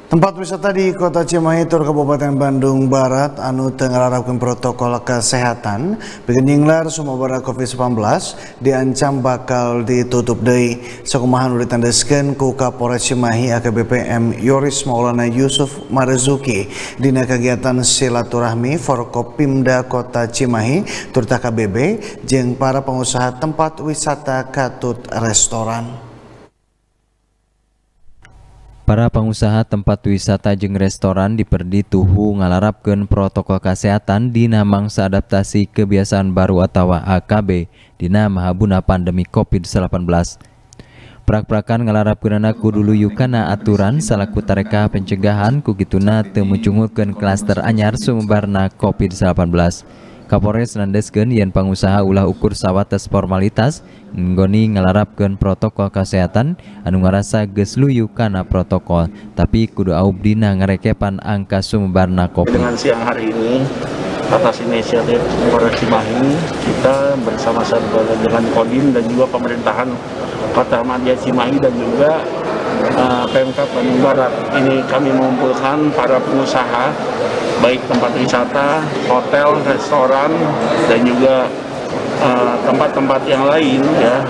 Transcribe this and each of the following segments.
Tempat wisata di Kota Cimahi, Tur Kabupaten Bandung Barat anu teu ngararapkeun protokol kesehatan bikin nyinglar sumber COVID-19 diancam bakal ditutup deui. Sakumaha nu ditandaskeun ku Kapolres Cimahi AKBP M Yoris Maulana Yusuf Marzuki dina kegiatan silaturahmi Forkopimda Kota Cimahi turut KBB jeung para pengusaha tempat wisata katut restoran. Para pengusaha tempat wisata jeung restoran diperdi tuhu ngalarapkeun protokol kesehatan dina mangsa adaptasi kebiasaan baru atau AKB dina mahabuna pandemi COVID-19. Prak-prakan ngalarapkeunana kudu luyu kana aturan salaku tareka pencegahan ku kituna teu muncungulkeun klaster anyar sumebarna COVID-19. Kapolres nandeskeun yen pangusaha ulah ukur sawates formalitas nggoni ngalarapkeun protokol kesehatan anu ngarasa geus luyu kana protokol tapi kudu aub dina ngarekepan angka sumebarna COVID. Dengan siang hari ini atas inisiatif Polres Cimahi kita bersama-sama dengan Kodim dan juga pemerintahan Kota Madya Cimahi dan juga Pemkab Bandung Barat ini kami mengumpulkan para pengusaha baik tempat wisata, hotel, restoran, dan juga tempat-tempat yang lain ya.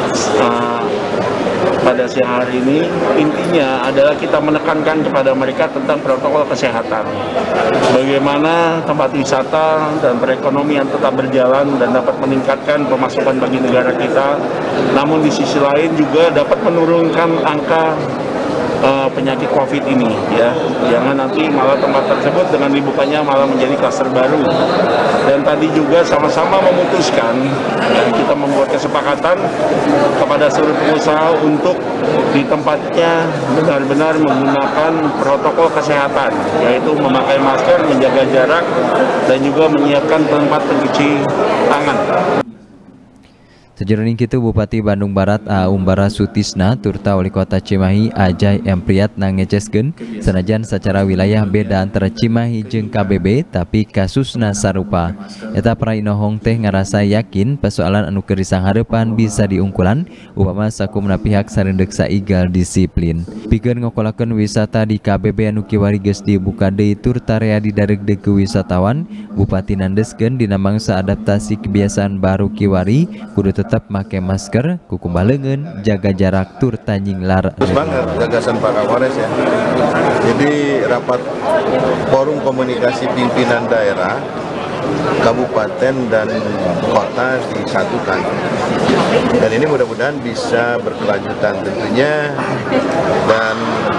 Pada siang hari ini intinya adalah kita menekankan kepada mereka tentang protokol kesehatan. Bagaimana tempat wisata dan perekonomian tetap berjalan dan dapat meningkatkan pemasukan bagi negara kita. Namun di sisi lain juga dapat menurunkan angka penyakit COVID ini ya, jangan nanti malah tempat tersebut dengan dibukanya malah menjadi klaster baru. Dan tadi juga sama-sama memutuskan kita membuat kesepakatan kepada seluruh pengusaha untuk di tempatnya benar-benar menggunakan protokol kesehatan, yaitu memakai masker, menjaga jarak, dan juga menyiapkan tempat pencuci tangan. Sejroning kitu Bupati Bandung Barat Umbara Sutisna turta Wali Kota Cimahi Ajay M Priyatna ngeceskeun sanajan secara wilayah beda antara Cimahi jeung KBB tapi kasusna sarupa. Eta para inohong teh ngarasa yakin persoalan anu keur disanghareupan bisa diungkulan upama sakumna pihak sareundeuh saigal disiplin. Pikeun ngokolakeun wisata di KBB anu kiwari geus dibuka deui turta rea didaregdeug ku wisatawan, Bupati nandeskeun dina mangsa adaptasi kebiasaan baru kiwari kudu tetap make masker, kukumbah leungeun, jaga jarak, turta nyinglar. Bagus banget gagasan Pak Kapolres ya. Jadi rapat forum komunikasi pimpinan daerah, kabupaten dan kota disatukan. Dan ini mudah-mudahan bisa berkelanjutan tentunya dan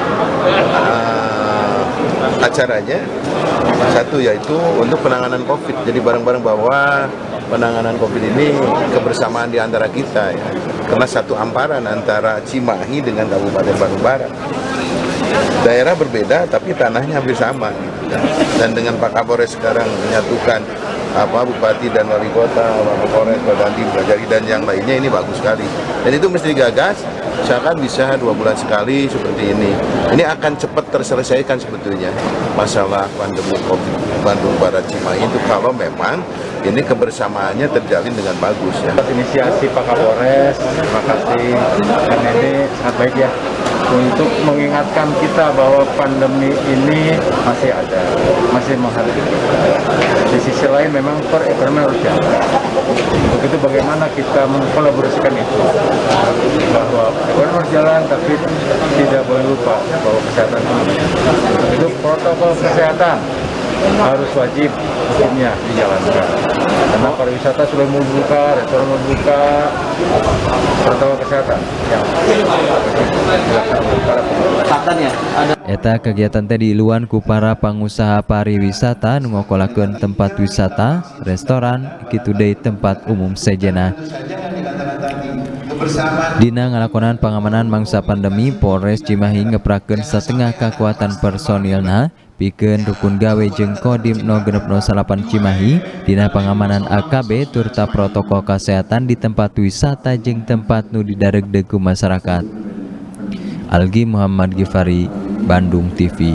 acaranya satu yaitu untuk penanganan COVID. Jadi bareng-bareng bahwa penanganan COVID ini kebersamaan di antara kita ya. Karena satu hamparan antara Cimahi dengan Kabupaten Bandung Barat. Daerah berbeda tapi tanahnya hampir sama. Dan dengan Pak Kapolres sekarang menyatukan Bupati dan Wali Kota, Pak Kapolres, Pak Dandim, Gajari dan yang lainnya ini bagus sekali. Dan itu mesti digagas, misalkan bisa 2 bulan sekali seperti ini. Ini akan cepat terselesaikan sebetulnya masalah pandemi COVID Bandung Barat Cimahi itu kalau memang ini kebersamaannya terjalin dengan bagus ya. Inisiasi Pak Kapolres, terima kasih, karena ini sangat baik ya untuk mengingatkan kita bahwa pandemi ini masih ada, masih menghadapi kita. Di sisi lain memang perekonomian harus jalan. Begitu bagaimana kita mengkolaborasikan itu, bahwa perekonomian harus jalan tapi tidak boleh lupa bahwa kesehatan itu protokol kesehatan harus wajib hukumnya dijalankan. Karena pariwisata sudah mau buka, restoran mau buka, protokol kesehatan yang Eta kegiatan teh diiluan ku para pangusaha pariwisata nu ngokolakeun tempat wisata, restoran, kitu deui tempat umum sejenna. Dina ngalakonan pengamanan mangsa pandemi, Polres Cimahi ngeprakeun satengah kekuatan personilna pikeun rukun gawe jeung Kodim 0608 Cimahi dina pengamanan AKB turta protokol kesehatan di tempat wisata jeung tempat nu didaregdeug ku masyarakat. Algi Muhammad Gifari, Bandung TV.